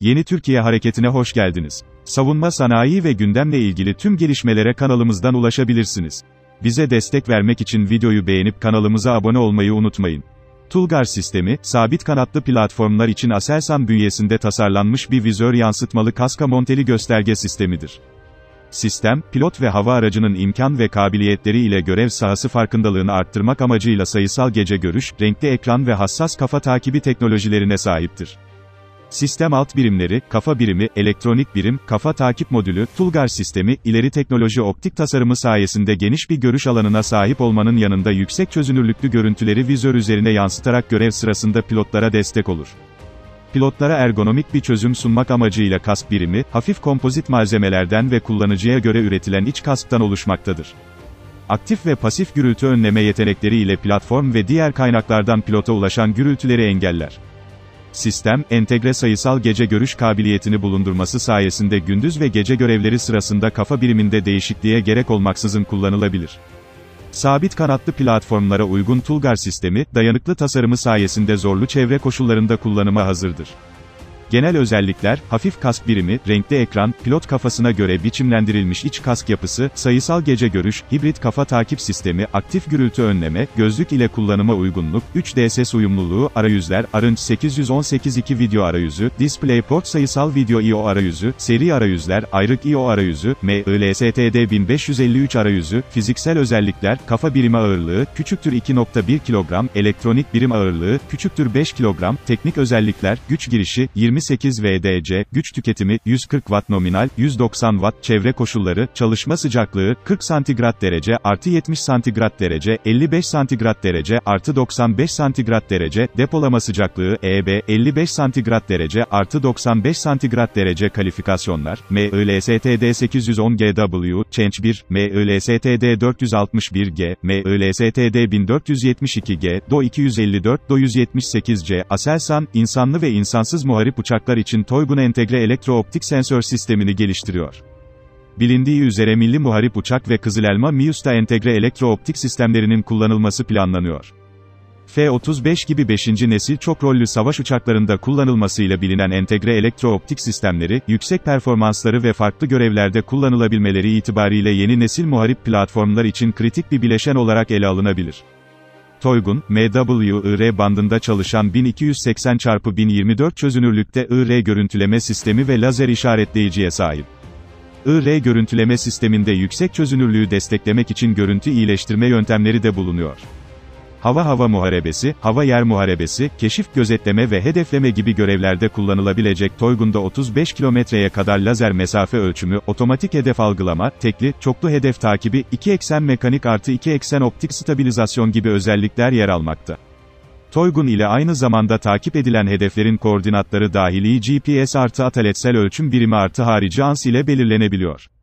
Yeni Türkiye Hareketi'ne hoş geldiniz. Savunma sanayi ve gündemle ilgili tüm gelişmelere kanalımızdan ulaşabilirsiniz. Bize destek vermek için videoyu beğenip kanalımıza abone olmayı unutmayın. Tulgar sistemi, sabit kanatlı platformlar için Aselsan bünyesinde tasarlanmış bir vizör yansıtmalı kaska monteli gösterge sistemidir. Sistem, pilot ve hava aracının imkan ve kabiliyetleri ile görev sahası farkındalığını arttırmak amacıyla sayısal gece görüş, renkli ekran ve hassas kafa takibi teknolojilerine sahiptir. Sistem alt birimleri, kafa birimi, elektronik birim, kafa takip modülü, Tulgar sistemi, ileri teknoloji optik tasarımı sayesinde geniş bir görüş alanına sahip olmanın yanında yüksek çözünürlüklü görüntüleri vizör üzerine yansıtarak görev sırasında pilotlara destek olur. Pilotlara ergonomik bir çözüm sunmak amacıyla kask birimi, hafif kompozit malzemelerden ve kullanıcıya göre üretilen iç kasktan oluşmaktadır. Aktif ve pasif gürültü önleme yetenekleri ile platform ve diğer kaynaklardan pilota ulaşan gürültüleri engeller. Sistem, entegre sayısal gece görüş kabiliyetini bulundurması sayesinde gündüz ve gece görevleri sırasında kafa biriminde değişikliğe gerek olmaksızın kullanılabilir. Sabit kanatlı platformlara uygun Tulgar sistemi, dayanıklı tasarımı sayesinde zorlu çevre koşullarında kullanıma hazırdır. Genel özellikler, hafif kask birimi, renkli ekran, pilot kafasına göre biçimlendirilmiş iç kask yapısı, sayısal gece görüş, hibrit kafa takip sistemi, aktif gürültü önleme, gözlük ile kullanıma uygunluk, 3D ses uyumluluğu, arayüzler, Arınç 818.2 video arayüzü, DisplayPort sayısal video I/O arayüzü, seri arayüzler, ayrık I/O arayüzü, MILSTD 1553 arayüzü, fiziksel özellikler, kafa birimi ağırlığı, küçüktür 2.1 kilogram, elektronik birim ağırlığı, küçüktür 5 kilogram, teknik özellikler, güç girişi, 28 VDC, güç tüketimi, 140 Watt nominal, 190 Watt, çevre koşulları, çalışma sıcaklığı, 40 santigrat derece, artı 70 santigrat derece, 55 santigrat derece, artı 95 santigrat derece, depolama sıcaklığı, EB, 55 santigrat derece, artı 95 santigrat derece kalifikasyonlar, MILSTD 810GW, Change 1, MILSTD 461G, MILSTD 1472G, Do 254, Do 178C, Aselsan, insanlı ve insansız muharip uçaklar için Toygun entegre elektro-optik sensör sistemini geliştiriyor. Bilindiği üzere milli muharip uçak ve Kızılelma MİUS'ta entegre elektro-optik sistemlerinin kullanılması planlanıyor. F-35 gibi 5. nesil çok rollü savaş uçaklarında kullanılmasıyla bilinen entegre elektro-optik sistemleri, yüksek performansları ve farklı görevlerde kullanılabilmeleri itibariyle yeni nesil muharip platformlar için kritik bir bileşen olarak ele alınabilir. Toygun, MWIR bandında çalışan 1280x1024 çözünürlükte IR görüntüleme sistemi ve lazer işaretleyiciye sahip. IR görüntüleme sisteminde yüksek çözünürlüğü desteklemek için görüntü iyileştirme yöntemleri de bulunuyor. Hava muharebesi, hava-yer muharebesi, keşif gözetleme ve hedefleme gibi görevlerde kullanılabilecek Toygun'da 35 kilometreye kadar lazer mesafe ölçümü, otomatik hedef algılama, tekli, çoklu hedef takibi, 2 eksen mekanik artı 2 eksen optik stabilizasyon gibi özellikler yer almakta. Toygun ile aynı zamanda takip edilen hedeflerin koordinatları dahili GPS artı ataletsel ölçüm birimi artı harici ans ile belirlenebiliyor.